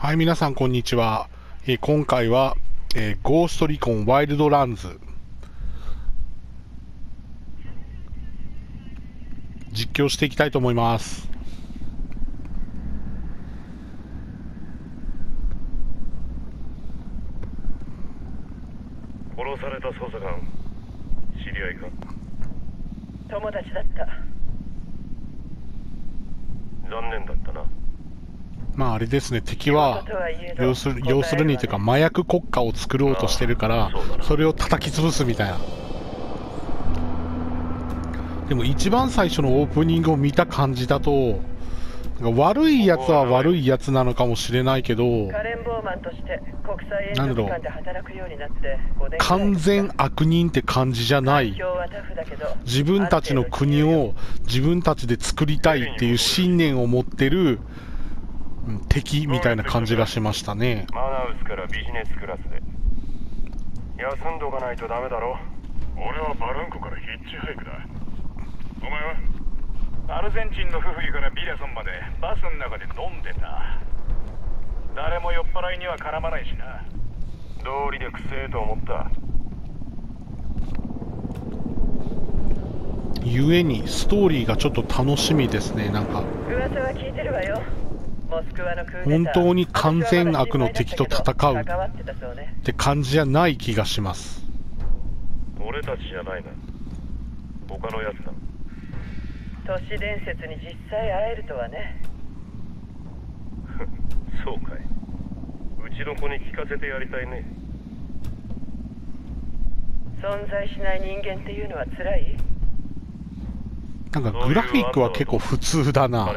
はい、皆さんこんにちは。今回は、ゴーストリコンワイルドランズ実況していきたいと思います。 殺された捜査官、知り合いか？ 友達だった。 残念だったな。 まああれですね、敵は要するにというか麻薬国家を作ろうとしてるから、それを叩き潰すみたいな。でも一番最初のオープニングを見た感じだと、悪いやつは悪いやつなのかもしれないけど、なんだろう、完全悪人って感じじゃない。自分たちの国を自分たちで作りたいっていう信念を持ってる敵みたいな感じがしましたね。 マナウスからビジネスクラスで休んどかないとダメだろ。俺はバルンコからヒッチハイクだ。お前は？アルゼンチンのフフイからビラソンまでバスの中で飲んでた。誰も酔っ払いには絡まないしな。道理でくせえと思った。 ゆえにストーリーがちょっと楽しみですね。なんか噂は聞いてるわよ。 本当に完全悪の敵と戦うって感じじゃない気がします。 俺たちじゃないな。他のやつだ。 都市伝説に実際会えるとはね。 そうかい。うちの子に聞かせてやりたいね。 存在しない人間っていうのは辛い？ なんかグラフィックは結構普通だな。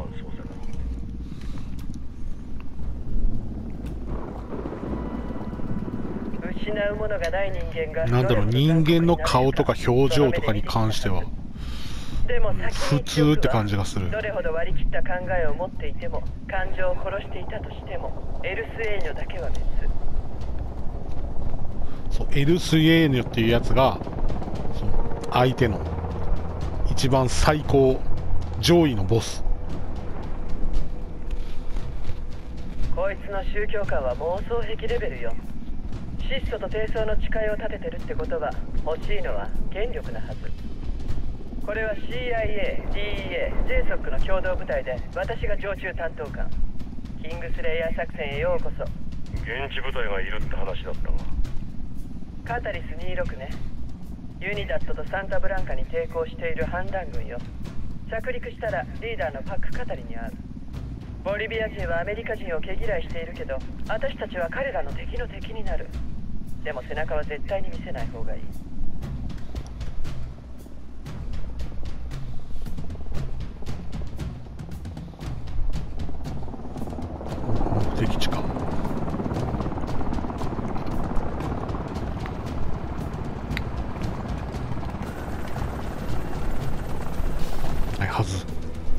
失うものがない人間が、 なんだろう、人間の顔とか表情とかに関しては普通って感じがする。 どれほど割り切った考えを持っていても、感情を殺していたとしても、エルスエーニョだけは別。 そう、エルスエーニョっていうやつがそう相手の一番最高上位のボス。 こいつの宗教観は妄想癖レベルよ。質素と低層の誓いを立ててるってことは、欲しいのは権力なはず。これは CIA、DEA、JSOC の共同部隊で、私が常駐担当官。キングスレイヤー作戦へようこそ。 現地部隊がいるって話だったが。 カタリス26ね。ユニダットとサンタブランカに抵抗している反乱軍よ。着陸したらリーダーのパック・カタリに会う。ボリビア人はアメリカ人を毛嫌いしているけど、私たちは彼らの敵の敵になる。でも背中は絶対に見せない方がいい。 敵地か。ないはず。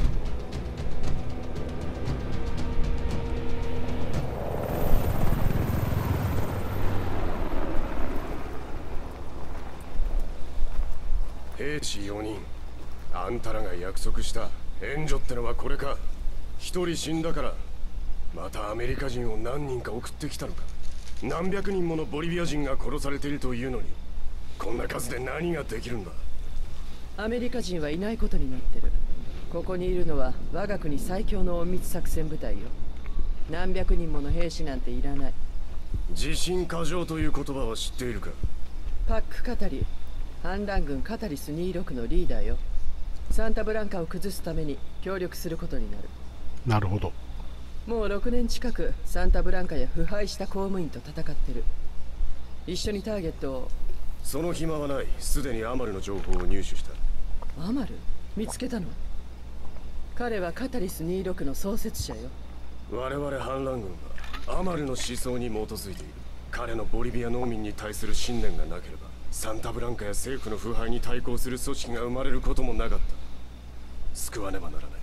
兵士4人。あんたらが約束した援助ってのはこれか。一人死んだからまたアメリカ人を何人か送ってきたのか。何百人ものボリビア人が殺されているというのに、こんな数で何ができるんだ。 アメリカ人はいないことになってる。ここにいるのは我が国最強の隠密作戦部隊よ。何百人もの兵士なんていらない。 自信過剰という言葉は知っているか？ パック・カタリ、反乱軍カタリス26のリーダーよ。サンタブランカを崩すために協力することになる。 なるほど。 もう6年近くサンタブランカや腐敗した公務員と戦ってる。一緒にターゲットを。 その暇はない。すでにアマルの情報を入手した。 アマル？見つけたの？彼はカタリス26の創設者よ。 我々反乱軍はアマルの思想に基づいている。彼のボリビア農民に対する信念がなければ、サンタブランカや政府の腐敗に対抗する組織が生まれることもなかった。救わねばならない。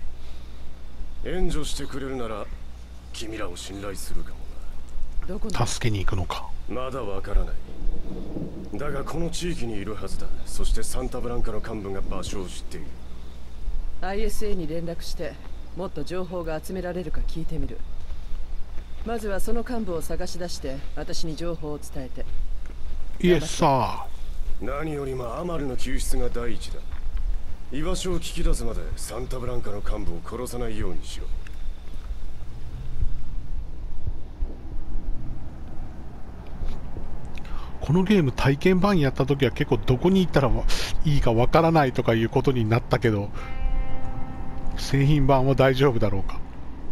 援助してくれるなら君らを信頼するかもな。 どこに？ 助けに行くのか。 まだわからない。だがこの地域にいるはずだ。そしてサンタブランカの幹部が場所を知っている。 ISA に連絡してもっと情報が集められるか聞いてみる。 まずはその幹部を探し出して私に情報を伝えて。 イエスさ何よりもアマルの救出が第一だ。居場所を聞き出すまでサンタブランカの幹部を殺さないようにしろ。 このゲーム体験版やった時は結構どこに行ったらいいかわからないとかいうことになったけど、製品版は大丈夫だろうか。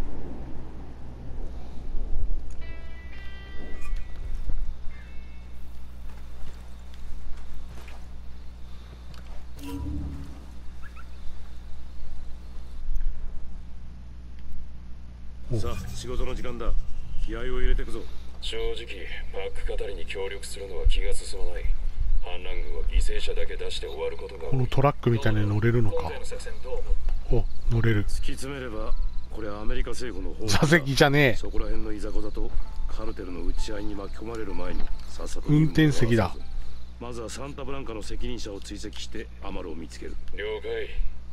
さあ仕事の時間だ。気合を入れていくぞ。 正直パック語りに協力するのは気が進まない。反乱軍は犠牲者だけ出して終わることが。 このトラックみたいに乗れるのか。お、乗れる。 突き詰めればこれはアメリカ政府の方。 座席じゃねえ。 そこら辺のいざこざとカルテルの打ち合いに巻き込まれる前にさっさと運転席だ。 まずはサンタブランカの責任者を追跡してアマルを見つける。 了解。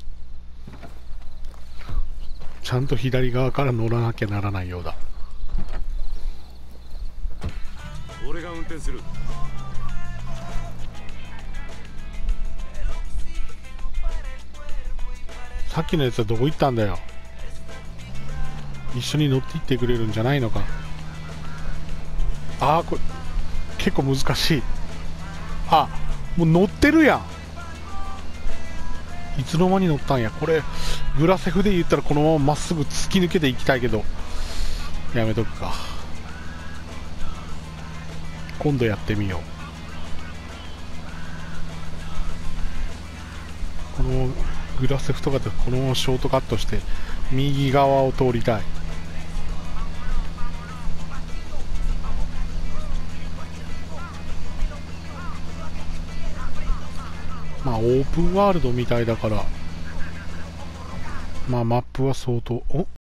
ちゃんと左側から乗らなきゃならないようだ。 俺が運転する。 さっきのやつはどこ行ったんだよ。一緒に乗っていってくれるんじゃないのか。ああ、これ結構難しい。あ、もう乗ってるやん。いつの間に乗ったんや。これグラセフで言ったらこのまままっすぐ突き抜けていきたいけどやめとくか。今度やってみよう。このグラセフとかでこのままショートカットして右側を通りたい。まあオープンワールドみたいだから、まあマップは相当、お